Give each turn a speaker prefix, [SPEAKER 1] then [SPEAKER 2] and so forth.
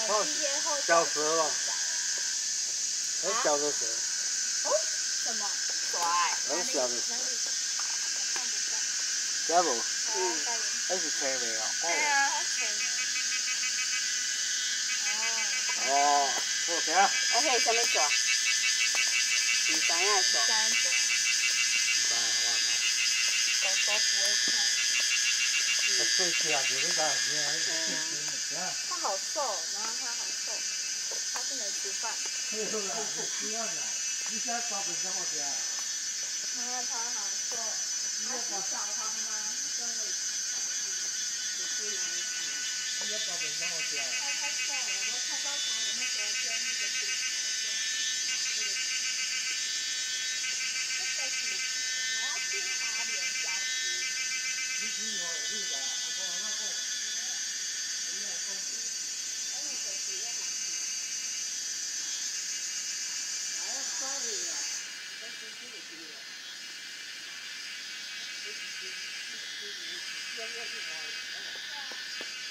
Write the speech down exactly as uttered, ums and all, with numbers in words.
[SPEAKER 1] 哦，小蛇吧？很小的蛇。
[SPEAKER 2] 哦？什么？
[SPEAKER 3] 拽。
[SPEAKER 1] 很小的蛇。这无？
[SPEAKER 2] 嗯。
[SPEAKER 1] 那是青梅哦。
[SPEAKER 2] 对啊，好青梅。
[SPEAKER 1] 哦。哦，好听。啊，
[SPEAKER 3] 迄个什么蛇？唔知影蛇。
[SPEAKER 2] 三蛇。
[SPEAKER 1] 唔知啊，我唔知。
[SPEAKER 2] 狗狗不会看。
[SPEAKER 1] 它最小就是那些，那个青青的，
[SPEAKER 2] 它好瘦，然后它好瘦，它是没吃饭。
[SPEAKER 1] 没有啦，你吃饭啦，你现在八本上我家。
[SPEAKER 2] 因为它好瘦，它是小黄吗？跟我也是一样的。
[SPEAKER 1] 你要八本上我家。
[SPEAKER 2] 它太瘦了，我看到它有那个跟那个骨头的，那个。这个是我要去花莲礁溪。
[SPEAKER 1] 你去以后有路吧？阿公阿妈讲，你要讲的。
[SPEAKER 2] 哎，我手机要拿去。
[SPEAKER 1] 哎呀，抓你啊！在手机里去了。这是这这这这这这这这这。